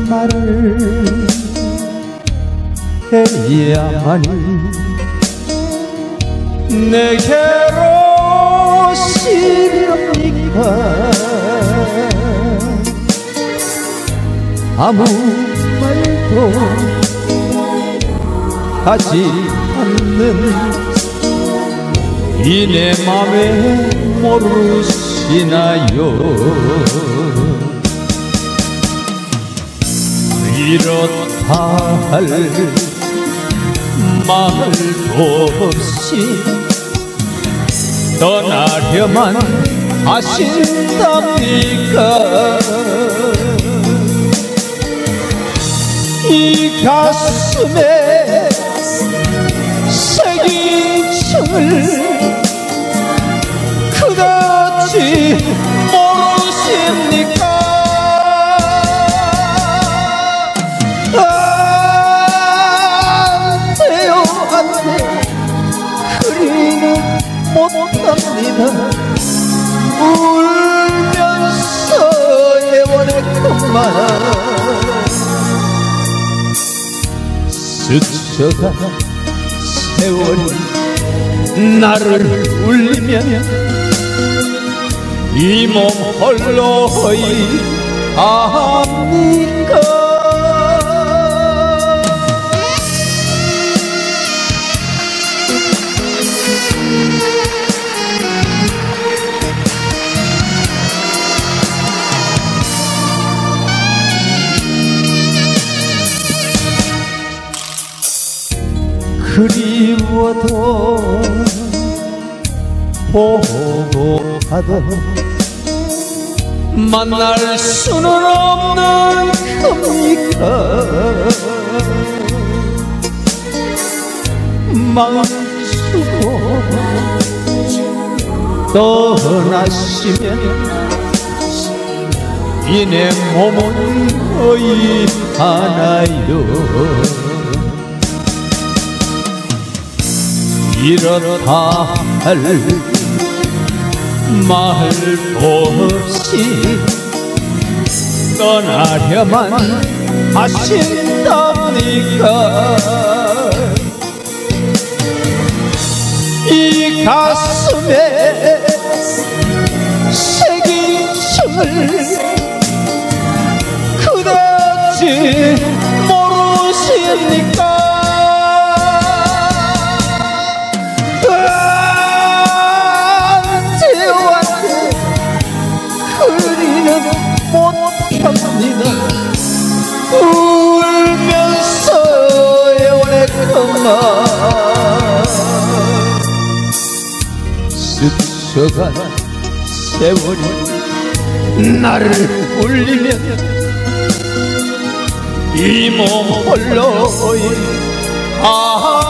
말을 해야만이 내게로 오시렵니까? 아무 말도 하지 않는 이 내 맘에 모르시나요? 이렇다 할 말도 없이 떠나려만 하신답니까? 이 가슴에 새긴 청을 그다지 모르십니까? 안돼요 안돼 그리는 못합니다. 울면서 애원했건만 스쳐가 세월이 나를 울리면 이 몸 홀로이 합니까? 그리워도 보고 가도 만날 수는 없는 겁니까? 마음 주고 떠나시면 이 내 몸은 어이하나요? 이렇다 할 말도 없이 떠나려만 하신답니까? 이 가슴에 새긴 청을 그다지 모르십니까? 못합니다. 울면서 애원했건만 스쳐간 세월이 나를 울리면 이 몸 홀로이